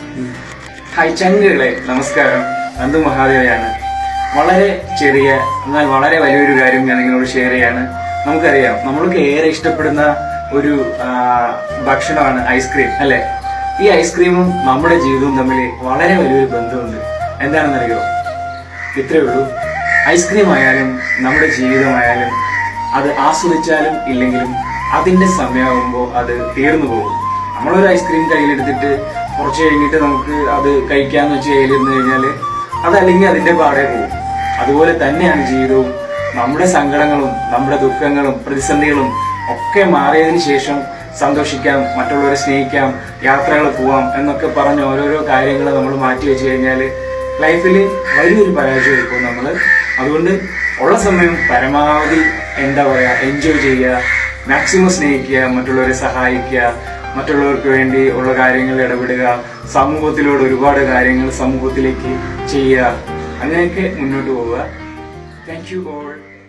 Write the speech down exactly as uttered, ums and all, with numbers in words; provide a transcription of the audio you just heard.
Hi ചങ്കുകളെ, നമസ്കാരം. നന്ദു മഹാദേവയാണ്. വളരെ ചെറിയ എന്നാൽ വളരെ വലിയൊരു കാര്യം ഞാൻ നിങ്ങളോട് ഷെയർ ചെയ്യാണ്. നമുക്കറിയാം, നമ്മൾക്ക് ഏറെ ഇഷ്ടപ്പെടുന്ന ഒരു ഭക്ഷണമാണ് ഐസ്ക്രീം, അല്ലെ? ഈ ഐസ്ക്രീമും നമ്മുടെ ജീവിതവും തമ്മിൽ വളരെ വലിയൊരു ബന്ധമുണ്ട്. എന്താണെന്നറിയോ? ഇത്രയേ ഉള്ളൂ. ഐസ്ക്രീം ആയാലും നമ്മുടെ ജീവിതമായാലും അത് ആസ്വദിച്ചാലും ഇല്ലെങ്കിലും അതിന്റെ സമയമാകുമ്പോൾ അത് തീർന്നു പോകും. നമ്മളൊരു ഐസ്ക്രീം കയ്യിലെടുത്തിട്ട് കുറച്ച് കഴിഞ്ഞിട്ട് നമുക്ക് അത് കഴിക്കാന്ന് വെച്ച് കയ്യിലിരുന്ന് കഴിഞ്ഞാല് അതല്ലെങ്കിൽ അതിന്റെ പാടെ പോകും. അതുപോലെ തന്നെയാണ് ജീവിതവും. നമ്മുടെ സങ്കടങ്ങളും നമ്മുടെ ദുഃഖങ്ങളും പ്രതിസന്ധികളും ഒക്കെ മാറിയതിനു ശേഷം സന്തോഷിക്കാം, മറ്റുള്ളവരെ സ്നേഹിക്കാം, യാത്രകൾ പോവാം എന്നൊക്കെ പറഞ്ഞ് ഓരോരോ കാര്യങ്ങൾ നമ്മൾ മാറ്റി വെച്ച് കഴിഞ്ഞാൽ ലൈഫിൽ വലിയൊരു പരാജയമായിരിക്കും നമ്മള്. അതുകൊണ്ട് ഉള്ള സമയം പരമാവധി എന്താ പറയാ എൻജോയ് ചെയ്യുക, മാക്സിമം സ്നേഹിക്കുക, മറ്റുള്ളവരെ സഹായിക്കുക, മറ്റുള്ളവർക്ക് വേണ്ടി ഉള്ള കാര്യങ്ങളിൽ ഇടപെടുക, സമൂഹത്തിലൂടെ ഒരുപാട് കാര്യങ്ങൾ സമൂഹത്തിലേക്ക് ചെയ്യുക, അങ്ങനെയൊക്കെ മുന്നോട്ട് പോവുക. Thank you all.